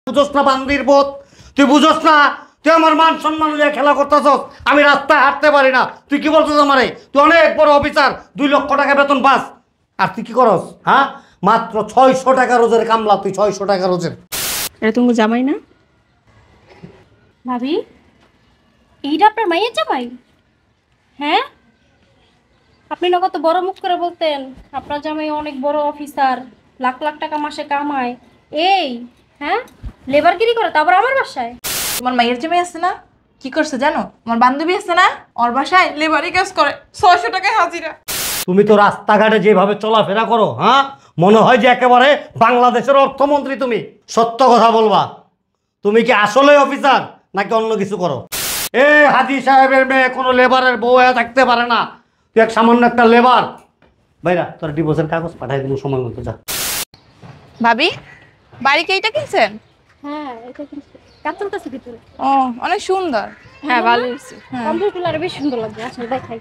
বুঝোস না বান্দির বোধ, তুই বুঝোস না তুই আমার মান সম্মান নিয়ে খেলা করতেছস। আমি রাস্তায় হাঁটতে পারি না, তুই কি বলছিস আমারে? তুই অনেক বড় অফিসার, 2 লক্ষ টাকা বেতন পাস, আর তুই কি করস? হ্যাঁ, মাত্র 600 টাকা রোজের কামলা তুই, 600 টাকা রোজের। এটা তুমি জামাই না? ভাবি, এইটা আপনার মাইয়ের জামাই? হ্যাঁ, আপনি না কত বড় মুখ করে বলতেন আপনার জামাই অনেক বড় অফিসার, লাখ লাখ টাকা মাসে কামায়। এই হ্যাঁ, লেবারগিরি করে, তারপর আমার বাসায়। তোমার মায়ের জামাই আছে না, কি করছে জানো? আমার বান্ধবী আছে না, ওর বাসায় লেবারি কাজ করে, 600 টাকায় হাজিরা। তুমি তো রাস্তাঘাটে যেভাবে চলাফেরা করো, হ্যাঁ, মনে হয় যে একেবারে বাংলাদেশের অর্থমন্ত্রী। তুমি সত্য কথা বলবা, তুমি কি আসলে অফিসার নাকি অন্য কিছু করো? এ হাজি সাহেবের মেয়ে কোনো লেবারের বউ হয়ে থাকতে পারে না। তুই এক সামান্য একটা লেবার। ভাইরা, তোর ডিভোর্সের কাগজ পাঠাই দিন সময় মতো, যা। ভাবি, বাড়ি কি এইটা কিনছেন? হ্যাঁ, এটা কিন্তু কাজ চলতেছে ভিতরে। ও, অনেক সুন্দর। হ্যাঁ, ভালো হয়েছে। কম্পিউটার আরো বেশ সুন্দর লাগবে, আসলে দেখাই।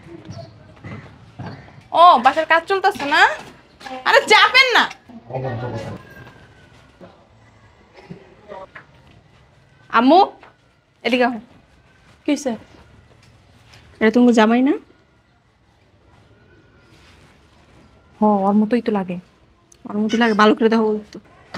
ও, বাসার কাজ চলতেছে না? আরে চাপেন না। আম্মু, এদিকে আহ। কি হয়েছে? এটা তুমি জামাই না? ও, ওর মতোই তো লাগে। ওর মতো লাগে, ভালো করে দেখো তো।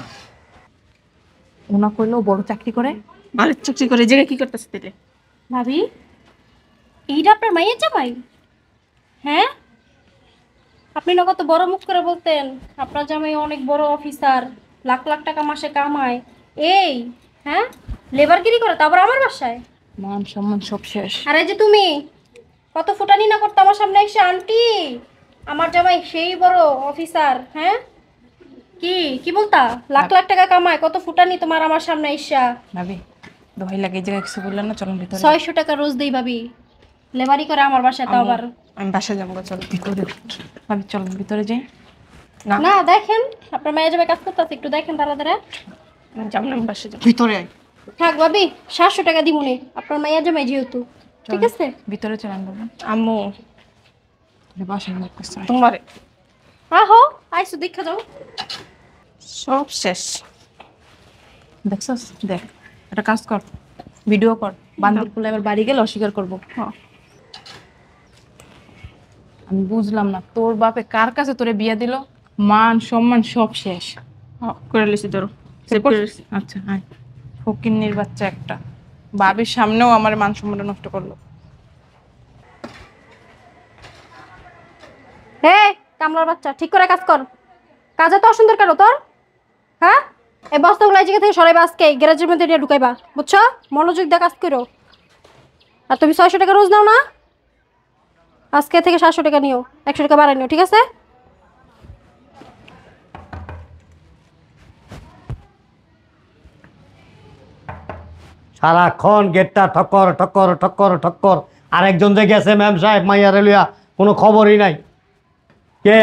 ওনা করলেও বড় চাকরি করে। ভালো চাকরি করে, এই জায়গায় কি করতেছে তেলে? ভাবি, এইটা আপনার মাইয়ের জামাই? হ্যাঁ, আপনি না কত বড় মুখ করে বলতেন আপনার জামাই অনেক বড় অফিসার, লাখ লাখ টাকা মাসে কামায়। এই হ্যাঁ, লেবারগিরি করে, তারপর আমার বাসায়। মান সম্মান সব শেষ। আর এই যে তুমি কত ফুটানি না করতে আমার সামনে এসে, আন্টি আমার জামাই সেই বড় অফিসার। হ্যাঁ, কি কি বলতা? লাখ লাখ টাকা কামায়, কত ফুটানি তোমার আমার সামনে এসা। ভাবি, দোহাই লাগে, এই জায়গায় কিছু বললেন না, চলুন ভিতরে। 600 টাকা রোজ দেই ভাবি, লেবারি করে আমার বাসায়, তাও আবার। আমি বাসায় যাবো, চলো ভিতরে। ভাবি চলুন ভিতরে যাই। না, না দেখেন, আপনার মায়ের যাবে কাজ করতেছে, একটু দেখেন তারা তারা। আমি যাবো না, আমি বাসায় যাবো। ভিতরে আয়। থাক ভাবি, 700 টাকা দিমুনি, আপনার মায়ের জামাই যেহেতু। ঠিক আছে, ভিতরে চলেন বাবা। আম্মু, বাসায় করতেছে তোমার আহো আইসো দেখা যাও। সব শেষ। দেখছস? দেখ, একটা কাজ কর, ভিডিও কর, বান্ধব বলে এবার বাড়ি গেলে অস্বীকার করবো। হ্যাঁ, আমি বুঝলাম না, তোর বাপে কার কাছে তোরে বিয়ে দিল? মান সম্মান সব শেষ। হ্যাঁ, করে লিছি ধরো। আচ্ছা, হ্যাঁ, ফকিন্নির বাচ্চা একটা, বাবির সামনেও আমার মান সম্মানটা নষ্ট করলো। হে কামলার বাচ্চা, ঠিক করে কাজ কর। কাজে তো অসুন্দর কেন তোর? হ্যাঁ, এই বস্তাগুলো এই জায়গা থেকে সরাইবা, আজকে গ্যারেজের মধ্যে নিয়ে ঢুকাইবা, বুঝছো? মনোযোগ দিয়ে কাজ করো। আর তুমি 600 টাকা রোজ নাও না, আজকে থেকে 700 টাকা নিও, 100 টাকা বাড়াই নিও, ঠিক আছে? সারাক্ষণ গেটটা ঠক্কর ঠক্কর ঠক্কর ঠক্কর। আরেকজন যে গেছে ম্যাম সাহেব মাইয়া রেলিয়া, কোনো খবরই নাই। কে?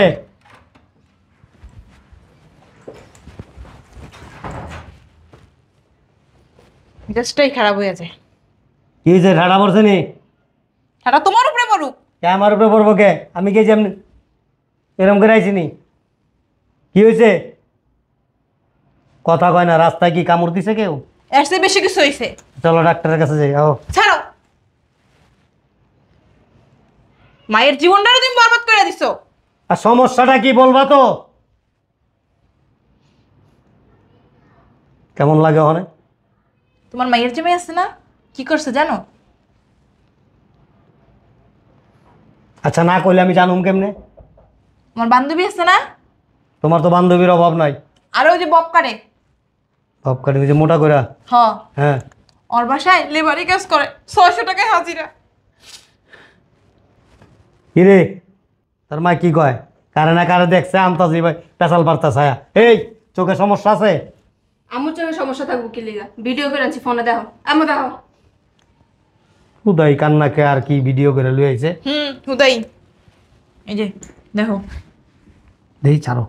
মেজাজটাই খারাপ হয়ে যায়। কি যে ঠাডা পড়ছে নি? সেটা তোমার উপরে পড়ুক। কে আমার উপরে পড়বো? কে? আমি কে যেমনি এরম করে আইছি নি? কি হয়েছে? কথা কয় না। রাস্তায় কি কামড় দিছে কেউ? এর চেয়ে বেশি কিছু হয়েছে। চলো ডাক্তারের কাছে যাই। ও ছাড়ো, মায়ের জীবনটাও তুমি বরবাদ করে দিছো। আর সমস্যাটা কি বলবা তো? কেমন লাগে ওখানে? তোমার মায়ের জামাই আছে না, কি করছে জানো? আচ্ছা, না কইলে আমি জানুম কেমনে? আমার বান্ধবী আছে না, তোমার তো বান্ধবীর অভাব নাই। আর ওই যে বব কাটে, ভাব কাটি যে মোটা করে। হ্যাঁ, ওর বাসায় লেবারি কাজ করে, 600 টাকায় হাজিরা। কি রে তার মা কি কয়? কারে না কারে দেখছে আমতাজি ভাই পেশাল পারতা ছায়া। এই চোখে সমস্যা আছে? আম্মুর চোখে সমস্যা থাকবো কি লিগা? ভিডিও করে আনছি, ফোনে দেখো। আম্মু দেখো। উদয় কান্নাকে আর কি ভিডিও করে লুই আইছে। হুদাই, এই যে দেখো। দেই ছাড়ো,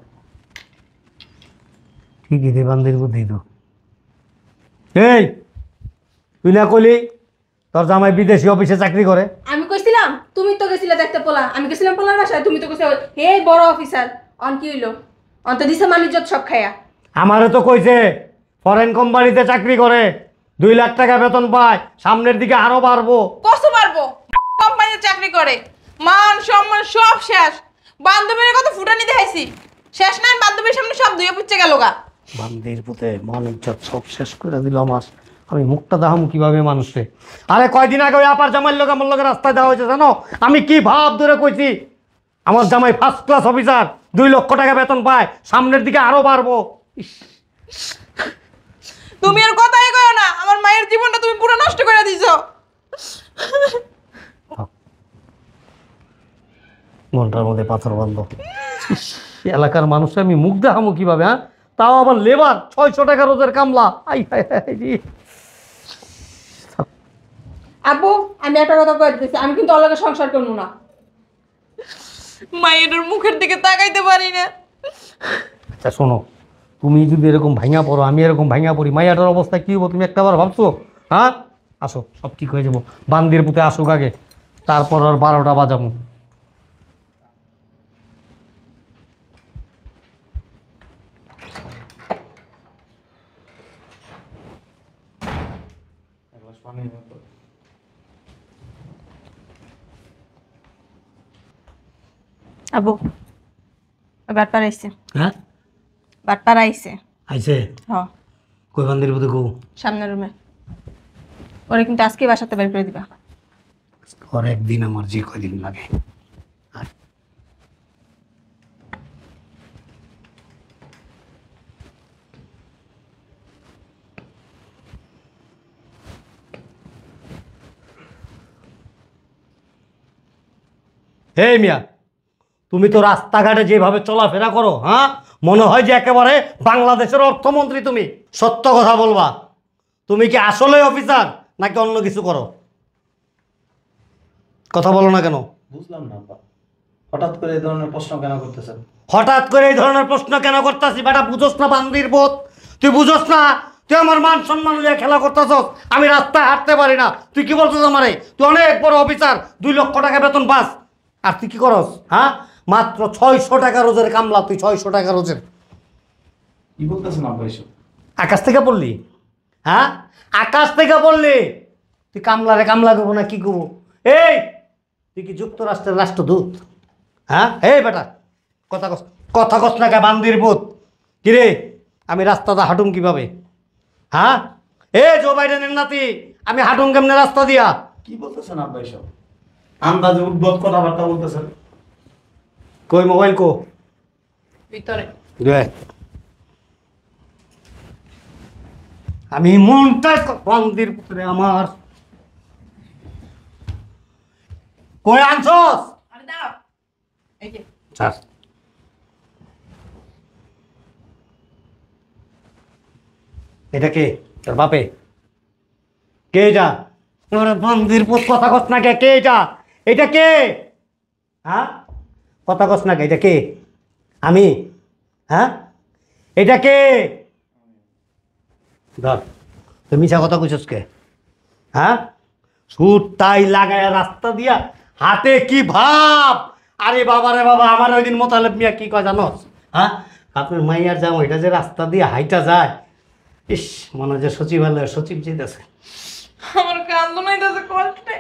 ঠিকই দে বান্দির বুদ্ধি তো। এই তুই না কইলি তোর জামাই বিদেশি অফিসে চাকরি করে? আমি কইছিলাম, তুমি তো গেছিলে দেখতে পোলা। আমি গেছিলাম পোলার বাসায়, তুমি তো কইছো হে বড় অফিসার। অন কি হইলো? অন্ত দিছে মানিজ্জত সব খায়া। আমারে তো কইছে ফরেন কোম্পানিতে চাকরি করে, 2 লাখ টাকা বেতন পায়, সামনের দিকে আরো বাড়বো। কষ্ট পারবো, কোম্পানিতে চাকরি করে, মান সম্মান সব শেষ। বান্ধবীর কত ফুটানি দেখাইছি, শেষ নাই, বান্ধবীর সামনে সব ধুয়ে পুচ্ছে গেল গা। বান্দির পুতে মান ইজ্জত সব শেষ করে দিল আমার। আমি মুখটা দেখাম কিভাবে মানুষে? আরে কয়দিন আগে ওই আপার জামাইয়ের লোক আমার লোকের রাস্তায় দেওয়া হয়েছে জানো? আমি কি ভাব ধরে কইছি, আমার জামাই ফার্স্ট ক্লাস অফিসার, 2 লক্ষ টাকা বেতন পায়, সামনের দিকে আরো বাড়বো। ইস, তুমি আর কথাই কয়ো না, আমার মায়ের জীবনটা তুমি পুরো নষ্ট করে দিছো। মনটার মধ্যে পাথর বাঁধল। এলাকার মানুষে আমি মুখ দেখামো কিভাবে? হ্যাঁ, তাও আবার লেবার, 600 টাকা রোজের কামলা। আই হাই হাই রে। আব্বু আমি একটা কথা কয়ে দিতেছি, আমি কিন্তু অলগে সংসার করবো না। মায়ের মুখের দিকে তাকাইতে পারি না। আচ্ছা শোনো, তুমি যদি এরকম ভাঙা পড়ো, আমি এরকম ভাঙা পড়ি, মাইয়াটার অবস্থা কী হবো তুমি একটাবার ভাবছো? হ্যাঁ, আসো, সব ঠিক হয়ে যাবো। বান্দির পুঁতে আসুক আগে, তারপর আর 12টা বাজাবো। আব্বু বাটপার আইছে, হ্যাঁ, বাটপার আইছে। আইছে? হ, কই বান্দির পুঁতে গো? সামনের রুমে। ওরে কিন্তু আজকে বাসাতে বের করে দিবা। আর একদিন আমার যে কয়দিন লাগে। এই মিয়া, তুমি তো রাস্তাঘাটে যেভাবে চলাফেরা করো, হ্যাঁ, মনে হয় যে একেবারে বাংলাদেশের অর্থমন্ত্রী তুমি। সত্য কথা বলবা, তুমি কি আসলে অফিসার নাকি অন্য কিছু করো? কথা বলো না কেন? বুঝলাম না আপা, হঠাৎ করে এই ধরনের প্রশ্ন কেন করতেছেন? হঠাৎ করে এই ধরনের প্রশ্ন কেন করতেছি? বেটা বুঝোস না বান্দির বোধ? তুই বুঝোস না? তুই আমার মান সম্মান নিয়ে খেলা করতেছ। আমি রাস্তায় হাঁটতে পারি না, তুই কি বলছিস আমারে? তুই অনেক বড় অফিসার, 2 লক্ষ টাকা বেতন পাস, আর তুই কি করস? হ্যাঁ, মাত্র 600 টাকা রোজের কামলা তুই, 600 টাকা রোজের। কি বলতেছেন আপা এসব? আকাশ থেকে পড়লি? হ্যাঁ, আকাশ থেকে পড়লি? তুই কামলারে কামলা করবো না কি করবো? এই তুই কি যুক্তরাষ্ট্রের রাষ্ট্রদূত? হ্যাঁ, এই বেটা কথা কস না কে বান্দির বোধ? কিরে, আমি রাস্তাটা হাঁটুম কিভাবে? হ্যাঁ, এ জো বাইডেনের নাতি, আমি হাঁটুম কেমনে রাস্তা দিয়া? কি বলতেছেন আপা এসব? আন্দাজে উদ্ভট কথাবার্তা বলতেছেন। কই মোবাইল কো? ভিতরে। দে। আমি মনটা বান্দির পুত্রে আমার। কই আনছস? আরে দাঁড়াও, এই যে স্যার, এটা কে? তোর বাপে? কে এটা? ওরে বান্দির পুত, কথা কস না কে? কে এটা? এটা কে? হ্যাঁ, কথা কস না কে? এটা কে? আমি? হ্যাঁ, এটা কে? ধর, তুই মিছা কথা কইছস কে? হ্যাঁ, সুট টাই লাগায় রাস্তা দিয়া হাতে কি ভাব? আরে বাবা রে বাবা, আমার ওই দিন মোতালেব মিয়া কি কয় জানোস? হ্যাঁ, আপনার মাইয়ার জাম ওইটা যে রাস্তা দিয়ে হাইটা যায়, ইস, মনে হয় যে সচিবালয়ের সচিব যেতেছে। আমার কান্দন হইতাছে কষ্টে।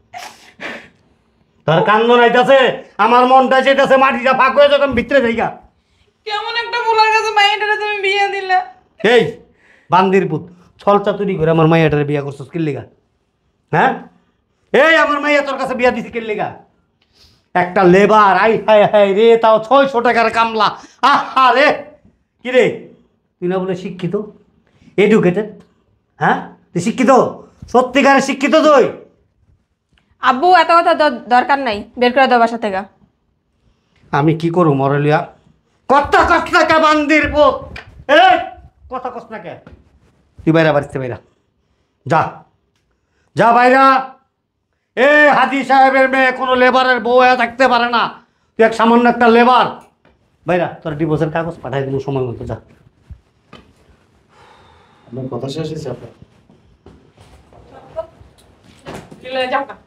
তোর কান্দ নাইতাছে, আমার মনটা যেতেছে মাটিটা ফাঁক হয়ে যখন ভিতরে যাইগা। কেমন একটা বলার কাছে মাইয়াটারে তুমি বিয়ে দিলা। এই বান্দির পুত, ছল চাতুরি করে আমার মাইয়াটারে বিয়া করছস কি লিগা? হ্যাঁ, এই আমার মাইয়া তোর কাছে বিয়া দিছি কি লিগা? একটা লেবার, আই হাই হাই রে, তাও 600 টাকার কামলা। আহা রে, কি রে, তুই না বলে শিক্ষিত, এডুকেটেড? হ্যাঁ, তুই শিক্ষিত, সত্যিকারের শিক্ষিত তুই? আব্বু এত কথা দরকার নাই, বের করে দাও বাসা থেকে। আমি কি করু মরলিয়া? কথা কস না কে বান্দির পুত? এই কথা কস না কে? তুই বাইরা, বাড়িতে বাইরা যা, যা বাইরা। এ হাজি সাহেবের মেয়ে কোনো লেবারের বউ হয়ে থাকতে পারে না। তুই এক সামান্য একটা লেবার। বাইরা, তোর ডিভোর্সের কাগজ পাঠাই দিল সময় মতো, যা। আপনার কথা শেষ হয়েছে আপনার? যাও না।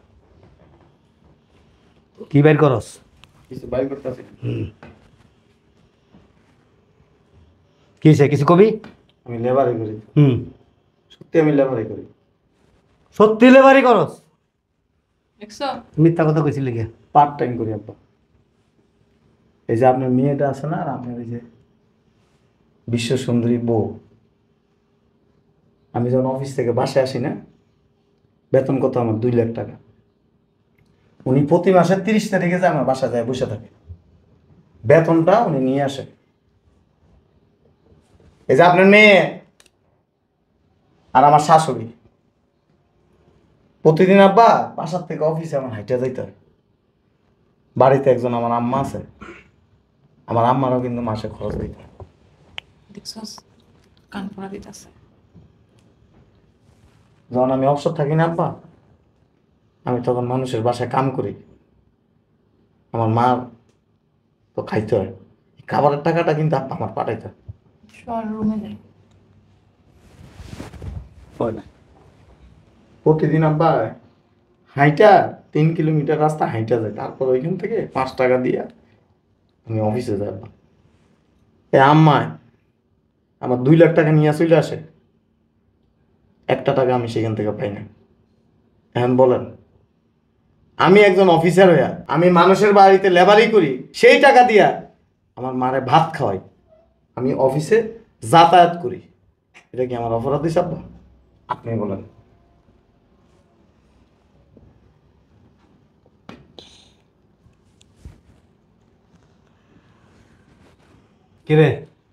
কি বের করস? কিছু বাইর করতেছি। কি হয়েছে, কিছু কবি? আমি লেবারি করি। সত্যি আমি লেবারি করি। সত্যি লেবারি করস? দেখছো? মিথ্যা কথা কইছিলি কে? পার্ট টাইম করি আব্বা। এই যে আপনার মেয়েটা আছে না, আর আপনার এই যে বিশ্ব সুন্দরী বউ, আমি যখন অফিস থেকে বাসায় আসি না, বেতন কত আমার 2 লাখ টাকা। উনি প্রতি মাসের 30 তারিখে যে আমার বাসায় যায় বসে থাকে, বেতনটা উনি নিয়ে আসে। এই যে আপনার মেয়ে আর আমার শাশুড়ি প্রতিদিন আব্বা বাসার থেকে অফিসে আমার হাইটা যাইতে হয়। বাড়িতে একজন আমার আম্মা আছে, আমার আম্মারও কিন্তু মাসে খরচ দিতে হয়। দেখছস? কান পড়া দিতেছে। যখন আমি অবসর থাকি না আব্বা, আমি তখন মানুষের বাসায় কাম করি। আমার মার তো খাইতে হয়, এই খাবারের টাকাটা কিন্তু আব্বা আমার পাঠাইতে হয়। সর রুমে যাই। প্রতিদিন আব্বা হাইটা 3 কিলোমিটার রাস্তা হাইটা যায়, তারপর ওইখান থেকে 5 টাকা দিয়ে আমি অফিসে যাই আব্বা। এই আম্মায় আমার 2 লাখ টাকা নিয়ে চলে আসে, 1 টাকা আমি সেখান থেকে পাই না। এখন বলেন, আমি একজন অফিসার হইয়া আমি মানুষের বাড়িতে লেবারি করি, সেই টাকা দিয়া আমার মারে ভাত খাওয়াই, আমি অফিসে যাতায়াত করি, এটা কি আমার অপরাধ হিসাব? আপনি বলেন। কিরে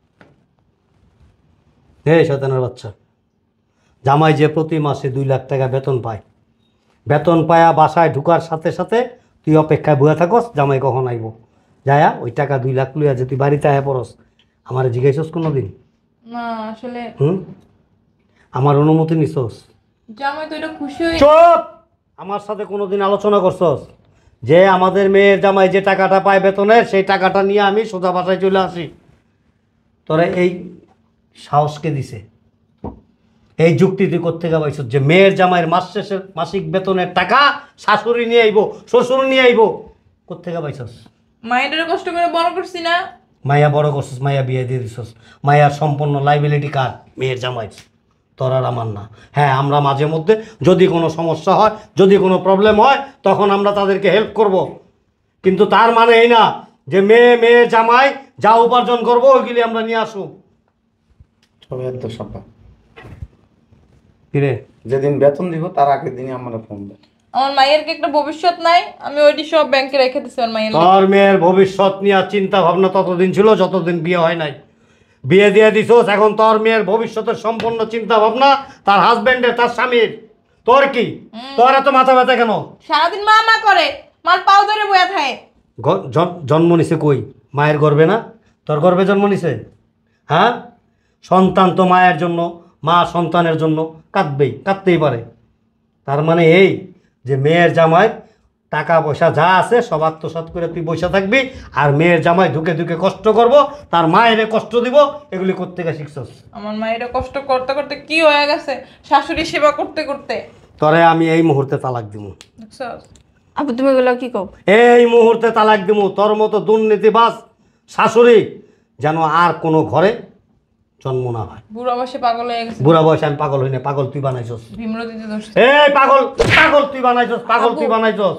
হে শয়তানের বাচ্চা, জামাই যে প্রতি মাসে 2 লাখ টাকা বেতন পায়, বেতন পায়া বাসায় ঢুকার সাথে সাথে তুই অপেক্ষায় বয়ে থাকস জামাই কখন আইব। যায়া ওই টাকা 2 লাখ লইয়া যে তুই বাড়িতে আয়া পড়স, আমার জিজ্ঞাসস কোনো দিন? না আসলে আমার অনুমতি নিছস? জামাই তো এটা খুশি হয়ে চুপ! আমার সাথে কোনোদিন আলোচনা করছস যে আমাদের মেয়ের জামাই যে টাকাটা পায় বেতনের, সেই টাকাটা নিয়ে আমি সোজা বাসায় চলে আসি? তোরা এই সাহসকে দিছে, এই যুক্তি তুই কোত্থেকে পাইছস যে মেয়ের জামাইয়ের মাস শেষের মাসিক বেতনের টাকা শাশুড়ি নিয়ে আইব, শ্বশুর নিয়ে আইব? কোত্থেকে পাইছস? মায়ের কষ্ট করে বড় করছি না। মাইয়া বড় করছস, মাইয়া বিয়ে দিয়ে দিছস, মাইয়ার সম্পূর্ণ লাইবিলিটি কার? মেয়ের জামাই, তোর আর আমার না। হ্যাঁ, আমরা মাঝে মধ্যে যদি কোনো সমস্যা হয়, যদি কোনো প্রবলেম হয়, তখন আমরা তাদেরকে হেল্প করব, কিন্তু তার মানে এই না যে মেয়ের জামাই যা উপার্জন করবো ওইগুলি আমরা নিয়ে আসবো। সবাই এত সব্বা কিরে যেদিন বেতন দিব তার আগের দিনই আমার ফোন দেয়। আমার মায়ের কি একটা ভবিষ্যৎ নাই? আমি ওইটি সব ব্যাংকে রেখে দিছি আমার মায়ের। তোর মেয়ের ভবিষ্যৎ নিয়ে চিন্তা ভাবনা ততদিন ছিল যতদিন বিয়ে হয় নাই। বিয়ে দিয়ে দিছোস, এখন তোর মেয়ের ভবিষ্যতের সম্পূর্ণ চিন্তা ভাবনা তার হাজবেন্ডের, তার স্বামীর। তোর কি? তোর এত মাথা ব্যথা কেন? সারাদিন মা মা করে, মার পাও ধরে বয়া থাকে। জন্ম নিছে কই? মায়ের গর্বে না? তোর গর্বে জন্ম নিছে? হ্যাঁ, সন্তান তো মায়ের জন্য, মা সন্তানের জন্য কাঁদবেই, কাঁদতেই পারে। তার মানে এই যে মেয়ের জামাই টাকা পয়সা যা আছে সব আত্মসাৎ করে তুই বসে থাকবি, আর মেয়ের জামাই ধুকে ধুকে কষ্ট করব, তার মায়ের কষ্ট দিব, এগুলি করতে গিয়ে শিখছস? আমার মায়ের কষ্ট করতে করতে কি হয়ে গেছে, শাশুড়ি সেবা করতে করতে। তরে আমি এই মুহূর্তে তালাক দিব। দেখছস? আপু তুমি এগুলো কি কও? এই মুহূর্তে তালাক দিব। তোর মতো দুর্নীতিবাজ শাশুড়ি যেন আর কোনো ঘরে জন্ম না হয়। বুড়া বয়সে পাগল হয়ে গেছে। বুড়া বয়সে আমি পাগল হই না, পাগল তুই বানাইছস। ভীমরতিতে দোষ। এই পাগল, পাগল তুই বানাইছস, পাগল তুই বানাইছস।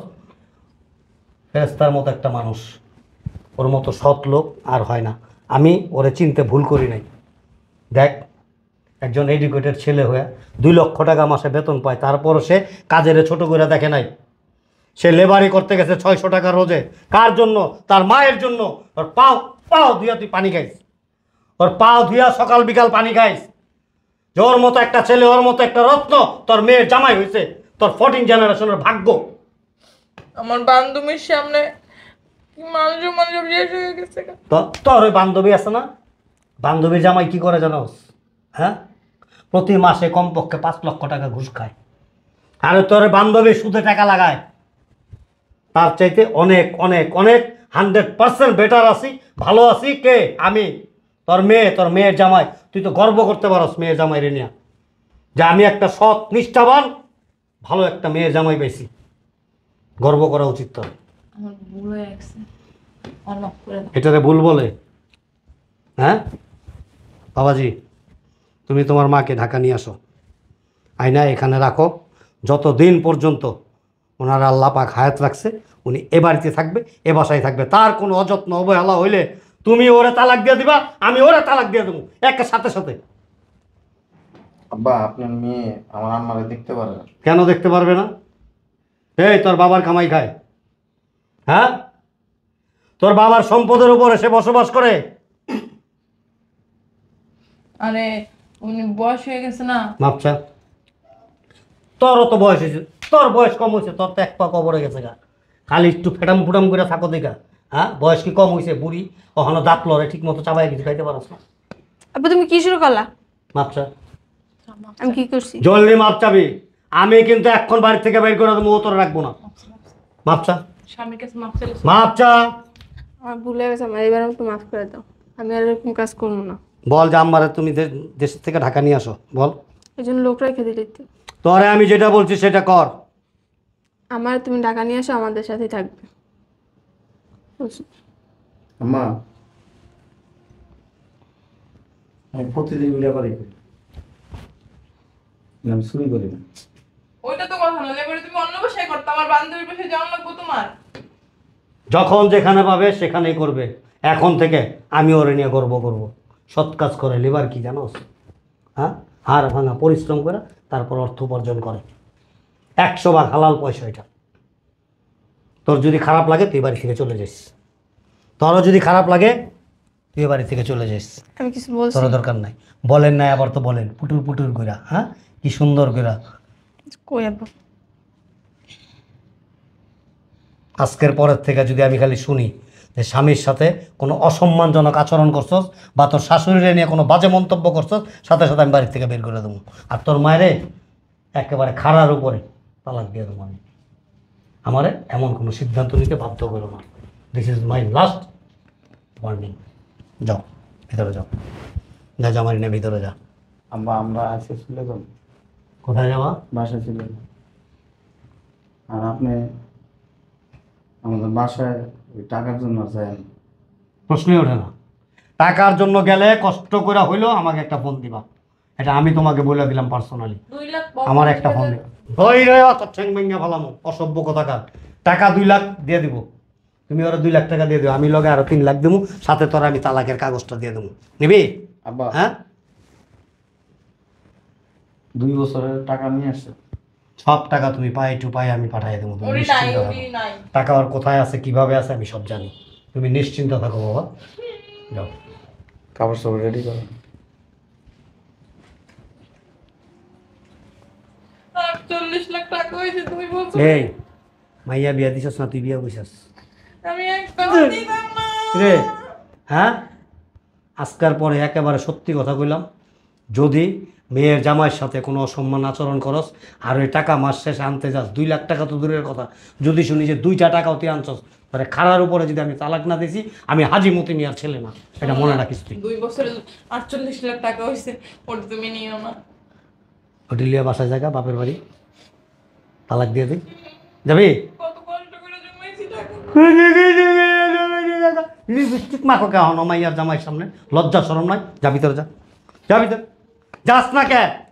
ফেরেশতার মতো একটা মানুষ, ওর মতো সৎ লোক আর হয় না। আমি ওরে চিনতে ভুল করি নাই। দেখ, একজন এডুকেটেড ছেলে হয়ে 2 লক্ষ টাকা মাসে বেতন পায়, তারপরও সে কাজের ছোট করে দেখে নাই। সে লেবারি করতে গেছে 600 টাকা রোজে। কার জন্য? তার মায়ের জন্য। ওর পাও পাও ধুয়া তুই পানি খাইস, ওর পাও ধুয়া সকাল বিকাল পানি খাইস। যে ওর মতো একটা ছেলে, ওর মতো একটা রত্ন তোর মেয়ের জামাই হয়েছে, তোর 14 জেনারেশনের ভাগ্য। আমার বান্ধবীর সামনে কি মানুষ শেষ হয়ে গেছে। তোর ওই বান্ধবী আছে না, বান্ধবীর জামাই কি করে জানোস? হ্যাঁ, প্রতি মাসে কমপক্ষে 5 লক্ষ টাকা ঘুষ খায়, আর তোর বান্ধবী সুদে টাকা লাগায়। তার চাইতে অনেক অনেক অনেক 100% বেটার আছি, ভালো আছি কে? আমি। তোর মেয়ে, তোর মেয়ের জামাই। তুই তো গর্ব করতে পারস মেয়ের জামাই রে নিয়া, যে আমি একটা সৎ নিষ্ঠাবান ভালো একটা মেয়ের জামাই পাইছি। গর্ব করা উচিত তোর। আমার ভুল হয়ে গেছে, অনেক করে দাও। এটারে ভুল বলে? হ্যাঁ বাবাজি, তুমি তোমার মাকে ঢাকা নিয়ে আসো, আয়না এখানে রাখো, যতদিন পর্যন্ত ওনার আল্লাহ পাক হায়াত রাখছে উনি এ বাড়িতে থাকবে, এ বাসায় থাকবে। তার কোনো অযত্ন অবহেলা হইলে তুমি ওরে তালাক দিয়ে দিবা, আমি ওরে তালাক দিয়ে দেবো একের সাথে সাথে। আব্বা আপনার মেয়ে আমার আম্মারে দেখতে পারে না। কেন দেখতে পারবে না? এই তোর বাবার কামাই খায়, হ্যাঁ? তোর বাবার সম্পদের উপরে সে বসবাস করে। আরে উনি বয়স হয়ে গেছে না। মাপচা, তোরও তো বয়স হয়েছে, তোর বয়স কম হয়েছে, তোর তো এক পা কবরে গেছে গা, খালি একটু ফেটাম ফুটাম করে থাকো দেখা। হ্যাঁ, বয়স কি কম হয়েছে? বুড়ি ওখানে দাঁত লড়ে ঠিক মতো চাবাই কিছু খাইতে পারছ না। আব্বু তুমি কি শুরু করলা? মাপচা, আমি কি করছি? জলদি মাপ চাবি, আমি কিন্তু এখন বাড়ি থেকে বের করে দেবো, ও তোর রাখবো না। মাপচা, স্বামীর কাছে মাপ চাইলে মাপচা, আমার ভুল হয়ে গেছে, আমার এবার আমাকে মাফ করে দাও। আমি আর এরকম কাজ করবো না। বল যে আমারে তুমি দেশ থেকে ঢাকা নিয়ে আসো, বল। এই জন্য লোক রেখে দিলে তো। তোরে আমি যেটা বলছি সেটা কর। আমার তুমি ঢাকা নিয়ে আসো, আমাদের সাথেই থাকবে। বুঝছো? আম্মা আমি প্রতিদিন লেবারি করি, আমি চুরি করি না। ওইটা তো কথা না, লেবারে তুমি অন্য বাসায় করতে, আমার বান্ধবীর বাসায় যাওয়া লাগবো তোমার। যখন যেখানে পাবে সেখানেই করবে, এখন থেকে আমি ওরে নিয়ে গর্ব করব। সৎ কাজ করে লিবার কি জানোস? হ্যাঁ, হাড় ভাঙা পরিশ্রম করে তারপর অর্থ উপার্জন করে, 100 ভাগ হালাল পয়সা এটা। তোর যদি খারাপ লাগে তুই বাড়ি থেকে চলে যাস, তোরও যদি খারাপ লাগে তুই বাড়ি থেকে চলে যাস, আমি কিছু বলছি? তোর দরকার নাই। বলেন নাই আবার তো বলেন, পুটুর পুটুর কইরা। হ্যাঁ, কি সুন্দর কইরা। কই আব্বু? আজকের পরের থেকে যদি আমি খালি শুনি যে স্বামীর সাথে কোনো অসম্মানজনক আচরণ করছস বা তোর শাশুড়িরে নিয়ে কোনো বাজে মন্তব্য করছস, সাথে সাথে আমি বাড়ির থেকে বের করে দেবো। আর তোর মায়েরে একেবারে খাড়ার উপরে তালাক দিয়ে দেবো আমি। আমারে এমন কোনো সিদ্ধান্ত নিতে বাধ্য করো না। This is my last warning. যাও ভিতরে যাও, যা জামাই না ভিতরে যা। আব্বা আমরা আজকে চলে যাব, কোথায় যাওয়া? বাসায় চলে যাব। আর আপনি আমাদের বাসায় ওই টাকার জন্য যায় না। প্রশ্নই ওঠে না। টাকার জন্য গেলে কষ্ট করে হইলেও আমাকে একটা ফোন দিবা, এটা আমি তোমাকে বলে দিলাম পার্সোনালি। 2 লাখ আমার একটা ফোন দিবা। ওই রে অত ঠ্যাং ভেঙে ফেলামো, অসভ্য কথাকার। টাকা 2 লাখ দিয়ে দিব, তুমি ওরা 2 লাখ টাকা দিয়ে দিও, আমি লগে আরো 3 লাখ দেবো, সাথে তোর আমি তালাকের কাগজটা দিয়ে দেবো। নিবি? আব্বা হ্যাঁ, 2 বছরের টাকা নিয়ে আসছে। সব টাকা তুমি পাই টু পাই আমি পাঠিয়ে দেবো, তুমি ওরি নাই, নিশ্চিন্ত থাকো। ওরি নাই। টাকা আর কোথায় আছে কিভাবে আছে আমি সব জানি, তুমি নিশ্চিন্ত থাকো বাবা। যাও। কাপড় সাপড় রেডি করো। 40 লাখ টাকা হয়েছে তুমি বলছো? এই মাইয়া বিয়া দিছস না তুই বিয়া বইছস? আমি একটা দিতাম না। রে হ্যাঁ, আজকার পরে একেবারে সত্যি কথা কইলাম, যদি মেয়ের জামাইয়ের সাথে কোনো অসম্মান আচরণ করস আর ওই টাকা মাস শেষে আনতে যাস, 2 লাখ টাকা তো দূরের কথা, যদি শুনি যে 2টা টাকাও তুই আনছস, তাহলে খাড়ার উপরে যদি আমি তালাক না দিছি, আমি হাজি মতি মিয়ার ছেলে না, এটা মনে রাখিস তুই। 2 বছরে 48 লাখ টাকা হয়েছে, ওটা তুমি নিও না। হোটেলিয়া বাসায় জায়গা বাপের বাড়ি, তালাক দিয়ে দিই, যাবি? কত কষ্ট করে জমাইছি টাকা। লিপস্টিক মাখো কে হন মাইয়ার জামাইয়ের সামনে, লজ্জা শরম নাই? যা ভিতরে যা, যা ভিতরে, যাস না কে?